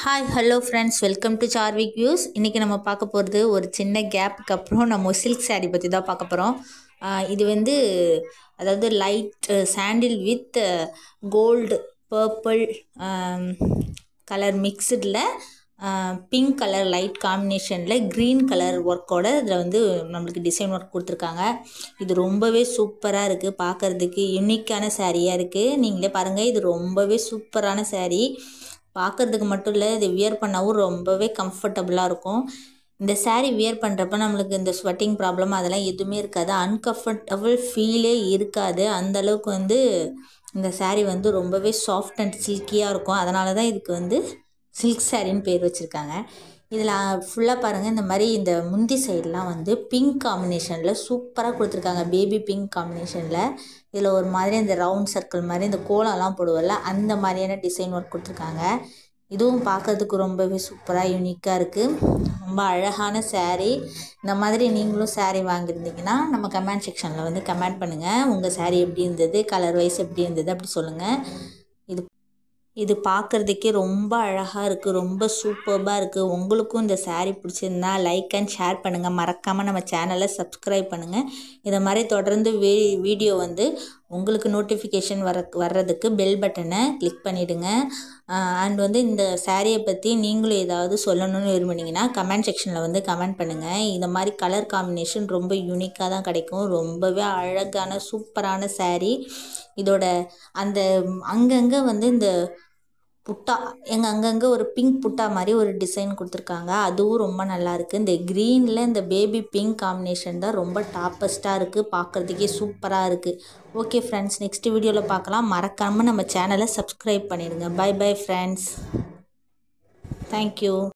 Hi hello friends, welcome to Sarvik views. இன்றைக்கி நம்ம பார்க்க போகிறது ஒரு சின்ன கேப்புக்கு அப்புறம் நம்ம சில்க் சாரீ பற்றி தான் பார்க்க போகிறோம். இது வந்து அதாவது light sandal with gold purple colour மிக்சடில் பிங்க் கலர் லைட் காம்பினேஷனில் க்ரீன் கலர் ஒர்க்கோட இதில் வந்து நம்மளுக்கு டிசைன் ஒர்க் கொடுத்துருக்காங்க. இது ரொம்பவே சூப்பராக இருக்குது, பார்க்குறதுக்கு யூனிக்கான சாரியாக இருக்குது. நீங்களே பாருங்கள், இது ரொம்பவே சூப்பரான சாரீ. பார்க்குறதுக்கு மட்டும் இல்லை, இது வியர் பண்ணவும் ரொம்பவே கம்ஃபர்டபுளாக இருக்கும். இந்த சாரீ வியர் பண்ணுறப்ப நம்மளுக்கு இந்த ஸ்வெட்டிங் ப்ராப்ளம் அதெல்லாம் எதுவுமே இருக்காது, அன்கம்ஃபர்டபுள் ஃபீலே இருக்காது. அந்தளவுக்கு வந்து இந்த சாரீ வந்து ரொம்பவே சாஃப்ட் அண்ட் சில்கியாக இருக்கும். அதனால தான் இதுக்கு வந்து சில்க் சாரின்னு பேர் வச்சுருக்காங்க. இதில் ஃபுல்லாக பாருங்கள், இந்த மாதிரி இந்த முந்தி சைடெலாம் வந்து பிங்க் காம்பினேஷனில் சூப்பராக கொடுத்துருக்காங்க, பேபி பிங்க் காம்பினேஷனில். இதில் ஒரு மாதிரி இந்த ரவுண்ட் சர்க்கிள் மாதிரி இந்த கோலம்லாம் போடுவோம்ல, அந்த மாதிரியான டிசைன் ஒர்க் கொடுத்துருக்காங்க. இதுவும் பார்க்குறதுக்கு ரொம்பவே சூப்பராக யூனிக்காக இருக்குது. ரொம்ப அழகான சாரீ. இந்த மாதிரி நீங்களும் சாரீ வாங்கியிருந்தீங்கன்னா நம்ம கமெண்ட் செக்ஷனில் வந்து கமெண்ட் பண்ணுங்கள். உங்கள் சாரீ எப்படி இருந்தது, கலர் வைஸ் எப்படி இருந்தது அப்படி சொல்லுங்கள். இது பார்க்குறதுக்கே ரொம்ப அழகாக இருக்குது, ரொம்ப சூப்பர்பாக இருக்குது. உங்களுக்கும் இந்த சாரீ பிடிச்சிருந்தா லைக் அண்ட் ஷேர் பண்ணுங்கள். மறக்காமல் நம்ம சேனலை சப்ஸ்கிரைப் பண்ணுங்கள். இதை மாதிரி தொடர்ந்து வீடியோ வந்து உங்களுக்கு நோட்டிஃபிகேஷன் வர்றதுக்கு பெல் பட்டனை கிளிக் பண்ணிவிடுங்க. அண்ட் வந்து இந்த சாரியை பற்றி நீங்களும் ஏதாவது சொல்லணும்னு விரும்புனீங்கன்னா கமெண்ட் செக்ஷனில் வந்து கமெண்ட் பண்ணுங்கள். இந்த மாதிரி கலர் காம்பினேஷன் ரொம்ப யூனிக்காக தான் கிடைக்கும். ரொம்பவே அழகான சூப்பரான சாரீ. இதோட அந்த அங்கங்கே வந்து இந்த புட்டா அங்கங்கே ஒரு பிங்க் புட்டா மாதிரி ஒரு டிசைன் கொடுத்துருக்காங்க, அதுவும் ரொம்ப நல்லாயிருக்கு. இந்த க்ரீனில் இந்த பேபி பிங்க் காம்பினேஷன் தான் ரொம்ப டாப்பஸ்ட்டாக இருக்குது, பார்க்குறதுக்கே சூப்பராக இருக்குது. ஓகே ஃப்ரெண்ட்ஸ், நெக்ஸ்ட் வீடியோவில் பார்க்கலாம். மறக்காமல் நம்ம சேனலை சப்ஸ்கிரைப் பண்ணிடுங்க. Bye bye friends, thank you.